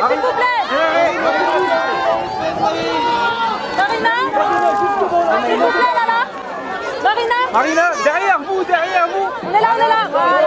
s'il vous plaît. Marina, s'il vous plaît, là. Marina. Marina, derrière vous, derrière vous. On est là, on est là. Voilà.